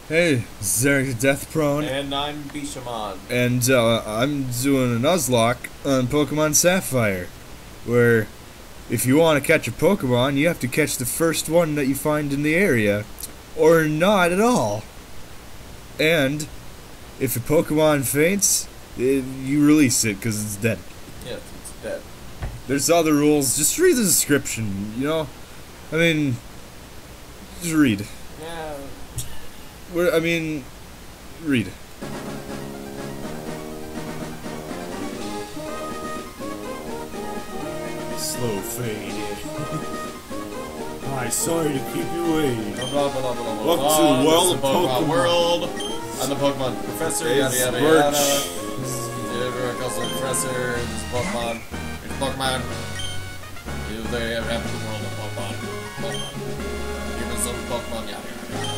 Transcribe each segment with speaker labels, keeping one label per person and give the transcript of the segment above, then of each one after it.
Speaker 1: Hey, Zarek Death Prone,
Speaker 2: And I'm Bishamon.
Speaker 1: and I'm doing a Nuzlocke on Pokemon Sapphire, where if you want to catch a Pokemon, you have to catch the first one that you find in the area, or not at all. And if a Pokemon faints, you release it because it's dead.
Speaker 2: Yes, it's dead.
Speaker 1: There's other rules. Just read the description. I mean, just read.
Speaker 2: Yeah.
Speaker 1: Read. Slow fade. Hi, sorry to keep you waiting. Welcome to the world of Pokemon.
Speaker 2: World. I'm the Pokemon Professor. Yada yada yada. Everyone calls me Professor. This is Pokemon. It's Pokemon. They have the world of Pokemon. Give us some Pokemon. Yada yada.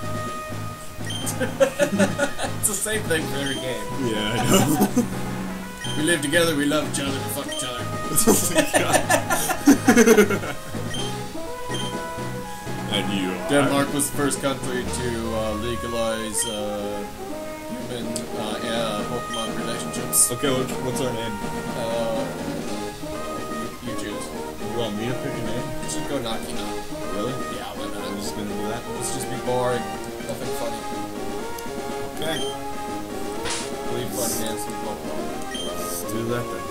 Speaker 2: It's the same thing for every game.
Speaker 1: Yeah, I know.
Speaker 2: We live together, we love each other, we fuck each other.
Speaker 1: And you are?
Speaker 2: Denmark was the first country to legalize human Pokemon relationships.
Speaker 1: Okay, what's our name?
Speaker 2: You choose.
Speaker 1: You want me to pick a name?
Speaker 2: You should go Nakina.
Speaker 1: Really?
Speaker 2: Yeah, why not?
Speaker 1: I'm just gonna do that.
Speaker 2: Let's just be boring. Nothing funny.
Speaker 1: Okay.
Speaker 2: Leave funny and some Pokemon.
Speaker 1: Let's do that then.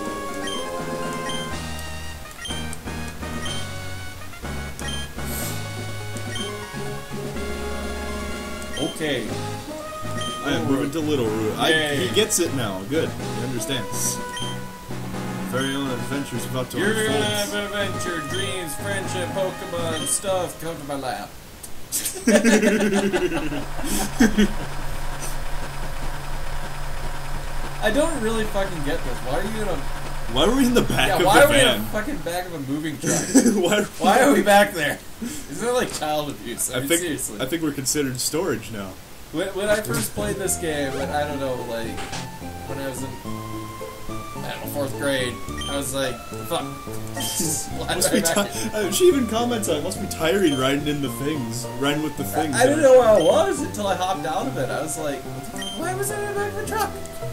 Speaker 2: Okay.
Speaker 1: I am moving to Little Root.
Speaker 2: Yay.
Speaker 1: He gets it now. Good. He understands. Very own adventures about to
Speaker 2: You're
Speaker 1: unfold.
Speaker 2: gonna have adventure, dreams, friendship, Pokemon, stuff. Come to my lab. I don't really fucking get this. Why are you in a...
Speaker 1: Why are we in the back of the
Speaker 2: why are we in a
Speaker 1: van?
Speaker 2: fucking back of a moving truck?
Speaker 1: Why
Speaker 2: Are we back there? Isn't that like child abuse? I mean, seriously.
Speaker 1: I think we're considered storage now.
Speaker 2: When I first played this game, I don't know, like, when I was in, I don't know, 4th grade, I was like, fuck.
Speaker 1: She even comments on it. Must be tiring riding in the things. Riding with the things.
Speaker 2: I didn't know where I was until I hopped out of it. I was like, why was I in the back of a truck?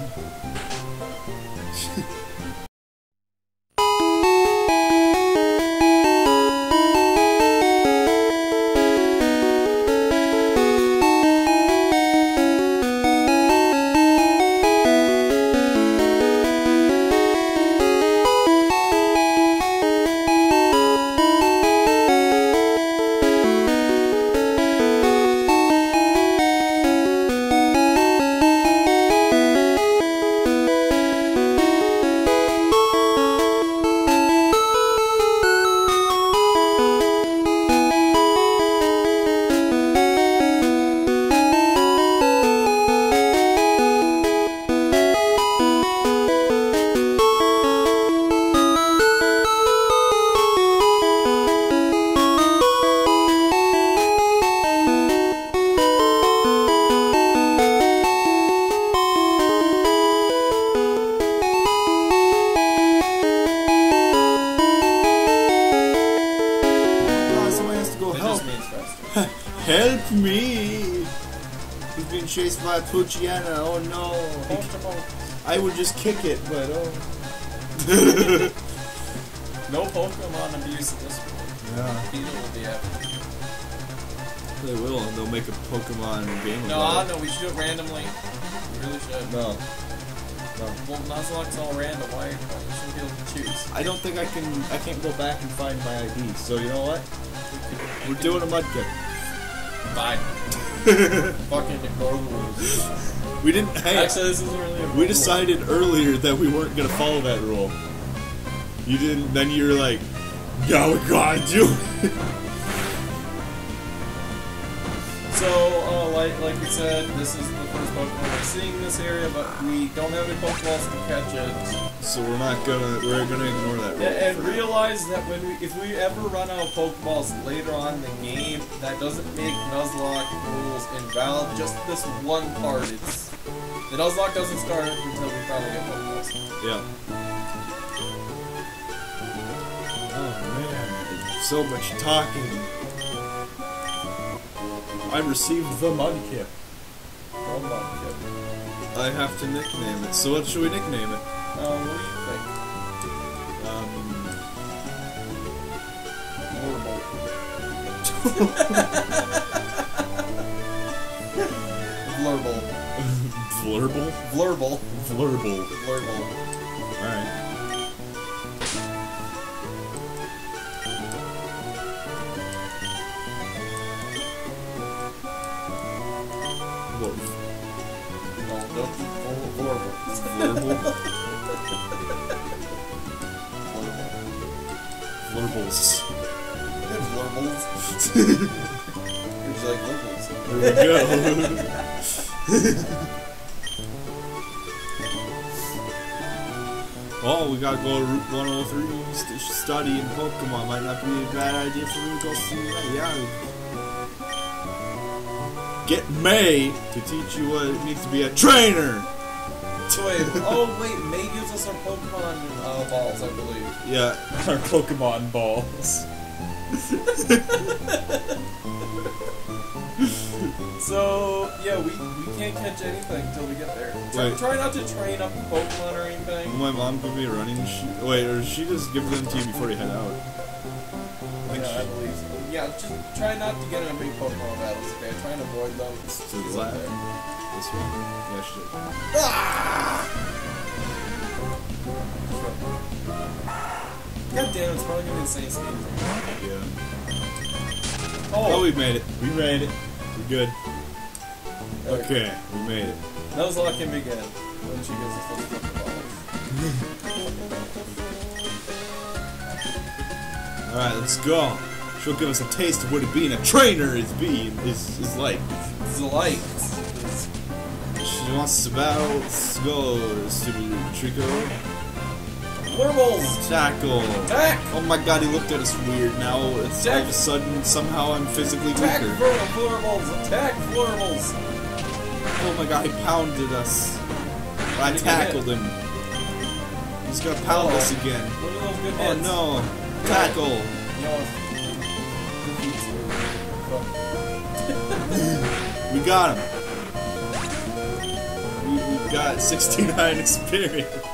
Speaker 1: Help me! He's being chased by a Poochyena, oh no! I would just kick it, but oh.
Speaker 2: No Pokemon abuse at this point.
Speaker 1: Yeah.
Speaker 2: People will be happy.
Speaker 1: They will, and they'll make a Pokemon game
Speaker 2: No,
Speaker 1: about it.
Speaker 2: no, we should do it randomly. We really should.
Speaker 1: No.
Speaker 2: Well, Nuzlocke's all random. Why you shouldn't be able to choose?
Speaker 1: I don't think I can't go back and find my ID, so you know what? We're doing a mudkip.
Speaker 2: Fine. Fucking ignore the rules.
Speaker 1: We didn't. Hey,
Speaker 2: actually, this isn't really a rule.
Speaker 1: We decided earlier that we weren't gonna follow that rule. You didn't. Then you were like, "Yeah, we gotta do it."
Speaker 2: So, like we said, this is the first Pokemon we're seeing in this area, but we don't have any Pokeballs to catch it.
Speaker 1: So we're gonna ignore that rule.
Speaker 2: Yeah, and realize that if we ever run out of Pokeballs later on in the game, that doesn't make Nuzlocke rules invalid. Just this one part. The Nuzlocke doesn't start until we finally get Pokeballs.
Speaker 1: Yeah. Oh man, so much talking. I received the Mudkip.
Speaker 2: Oh, Mudkip.
Speaker 1: I have to nickname it. So what should we nickname it?
Speaker 2: What do you think? Blurble.
Speaker 1: Flurble?
Speaker 2: Blurble.
Speaker 1: Flurble.
Speaker 2: Blurble.
Speaker 1: Alright. Blurb.
Speaker 2: No, don't do Blurble.
Speaker 1: Flurble? Flurbles.
Speaker 2: Blurbles. Would you like blurbles?
Speaker 1: There we go. Oh, we gotta go to Route 103 study in Pokemon. Might not be a bad idea for me to go see that. Yeah. Get May to teach you what it means to be a trainer!
Speaker 2: Wait, May gives us our Pokemon balls, I believe.
Speaker 1: Yeah.
Speaker 3: Our Pokemon balls.
Speaker 2: So, yeah, we can't catch anything until we get there. Try not to train up the Pokemon or anything.
Speaker 1: Will my mom give me a running wait, or does she just give them to you before you head out?
Speaker 2: I believe so. Yeah, just try not to get in a big Pokemon battles, okay? Try and avoid them.
Speaker 1: To the left. This one. Yeah, shit.
Speaker 2: God damn, it's probably gonna be the same speed.
Speaker 1: Yeah.
Speaker 2: Oh,
Speaker 1: we made it.
Speaker 3: We made it.
Speaker 1: We're good. Okay, we made it.
Speaker 2: Nuzlocke can begin. When she gives us those Poké Balls.
Speaker 1: Alright, let's go. She'll give us a taste of what being a trainer is like.
Speaker 2: It's like.
Speaker 1: She wants to battle. Let's go, stupid Trico.
Speaker 2: Blurbles!
Speaker 1: Tackle.
Speaker 2: Attack!
Speaker 1: Oh my god, he looked at us weird. Now it's all of a sudden, somehow I'm physically
Speaker 2: Attack
Speaker 1: weaker.
Speaker 2: Blurbles! Attack Blurbles!
Speaker 1: Oh my god, he pounded us. I tackled him. He's gonna pound us again.
Speaker 2: Look at those good
Speaker 1: Oh
Speaker 2: hits.
Speaker 1: no. Tackle. We got him. We got 69 experience.
Speaker 2: I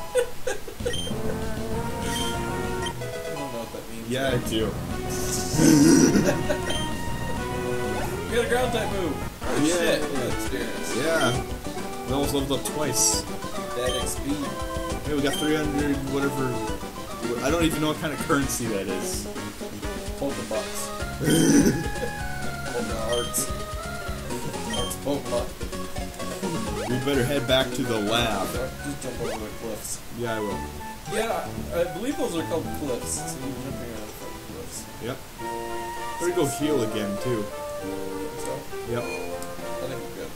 Speaker 2: don't know what that means.
Speaker 1: Yeah, I do.
Speaker 2: We got a ground type move. Oh
Speaker 1: Yeah.
Speaker 2: shit. Experience.
Speaker 1: Yeah. We almost leveled up twice.
Speaker 2: That XP.
Speaker 1: Hey, we got 300, whatever. I don't even know what kind of currency that is.
Speaker 2: Pokebucks. Poke hearts. Hearts Pokemon.
Speaker 1: We better head back to the lab.
Speaker 2: Just jump over the cliffs.
Speaker 1: Yeah, I will.
Speaker 2: Yeah, I believe those are called cliffs. So you're jumping over the cliffs.
Speaker 1: Yep. Better go heal again, too.
Speaker 2: So,
Speaker 1: Yep.
Speaker 2: I think we're good.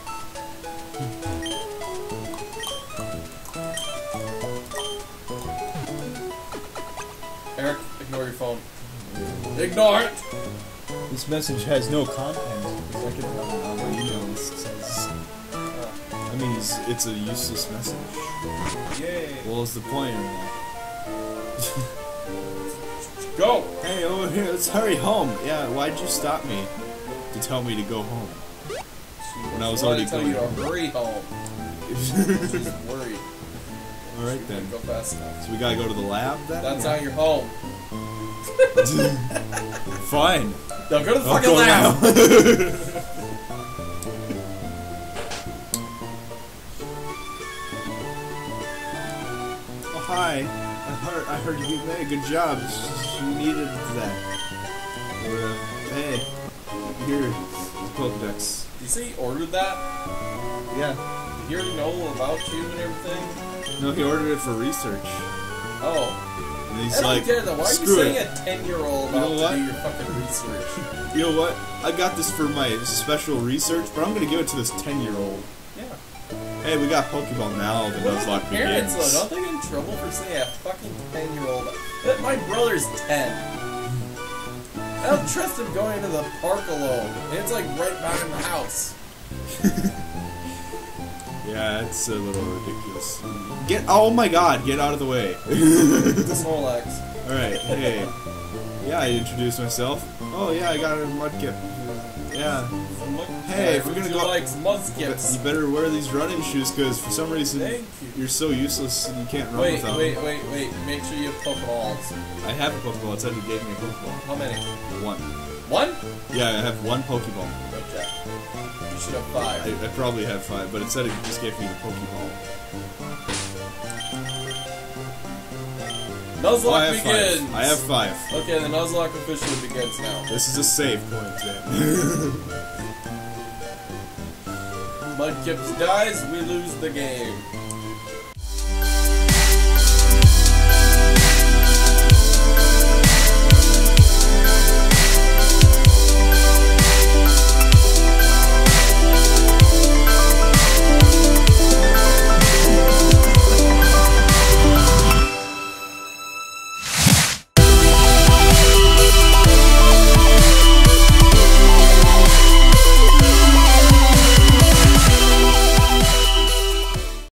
Speaker 2: Eric, ignore your phone. Ignore it!
Speaker 1: This message has no content. I can run it on my email. It says. I mean, it's a useless message.
Speaker 2: Yay!
Speaker 1: Well, what's the point?
Speaker 2: Go!
Speaker 1: Hey, over here, let's hurry home. Yeah, why'd you stop me to tell me to go home? When I was already
Speaker 2: tell
Speaker 1: going
Speaker 2: you to hurry home. She's worried.
Speaker 1: Alright then.
Speaker 2: Go fast enough.
Speaker 1: So we gotta go to the lab then?
Speaker 2: That's how you're home.
Speaker 1: Fine.
Speaker 2: Now go to the
Speaker 1: I'll
Speaker 2: fucking
Speaker 1: go
Speaker 2: lab!
Speaker 1: now. Oh, hi. I heard you made a good job. You needed that. Hey, here, Pokedex.
Speaker 2: Did you say he ordered that?
Speaker 1: Yeah.
Speaker 2: Did he already know about you and everything?
Speaker 1: No, he ordered it for research.
Speaker 2: Oh.
Speaker 1: And he's
Speaker 2: I don't
Speaker 1: like,
Speaker 2: get that. Why are you
Speaker 1: screw
Speaker 2: saying
Speaker 1: it.
Speaker 2: a 10-year-old
Speaker 1: You know
Speaker 2: about
Speaker 1: what?
Speaker 2: to do your fucking research?
Speaker 1: You know what? I got this for my special research, but I'm gonna give it to this 10-year-old.
Speaker 2: Yeah.
Speaker 1: Hey, we got Pokeball now. The Nuzlocke
Speaker 2: Parents,
Speaker 1: begins.
Speaker 2: though, don't they get in trouble for saying a fucking 10-year-old? My brother's 10. I don't trust him going into the park alone. And it's like right behind the house.
Speaker 1: Yeah, it's a little ridiculous. Oh my god, get out of the way.
Speaker 2: The Snorlax.
Speaker 1: Alright, hey. Yeah, I introduced myself. Oh yeah, I got a Mudkip. Yeah.
Speaker 2: From
Speaker 1: Hey, if we're gonna go,
Speaker 2: like
Speaker 1: you
Speaker 2: mudskips.
Speaker 1: better wear these running shoes because for some reason
Speaker 2: Thank you.
Speaker 1: you're so useless and you can't run
Speaker 2: Wait,
Speaker 1: without
Speaker 2: wait,
Speaker 1: them.
Speaker 2: wait. Make sure you have Pokeballs.
Speaker 1: I have a Pokeball. It said he gave me a Pokeball.
Speaker 2: How many?
Speaker 1: One.
Speaker 2: One?
Speaker 1: Yeah, I have one Pokeball.
Speaker 2: Go check. You should have 5.
Speaker 1: I probably have 5, but it said it just gave me the Pokeball.
Speaker 2: Nuzlocke
Speaker 1: I have
Speaker 2: begins!
Speaker 1: 5. I have 5.
Speaker 2: Okay, the Nuzlocke officially begins now.
Speaker 1: This is a save point, then.
Speaker 2: Mudkips dies, we lose the game.